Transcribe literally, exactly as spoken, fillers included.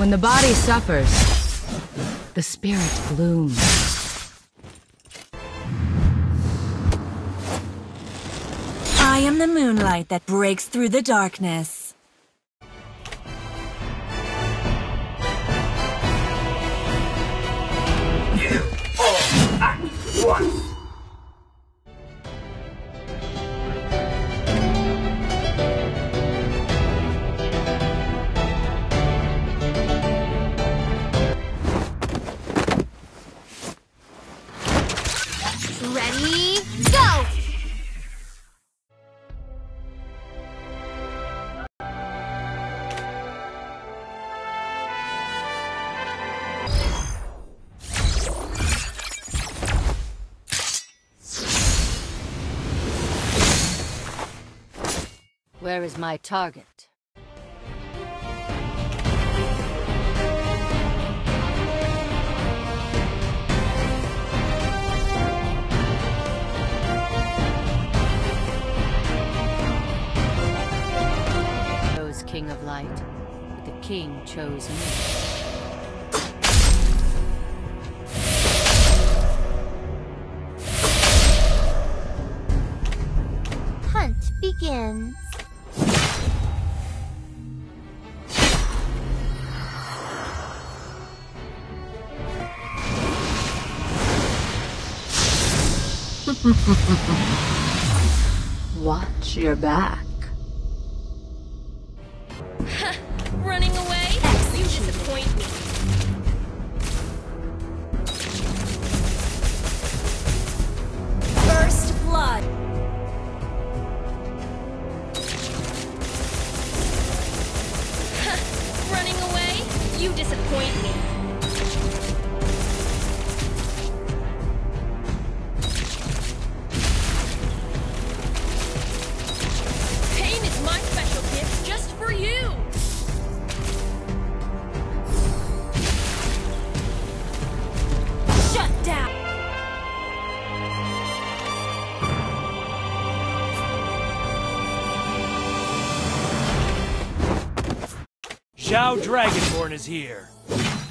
When the body suffers, the spirit blooms. I am the moonlight that breaks through the darkness. You all act once. Ready, go! Where is my target? King of Light, but the king chose me. Hunt begins. Watch your back. Running away? You disappoint me. First blood. Running away? You disappoint me. Pain is my special gift just for you. Zhao Dragonborn is here.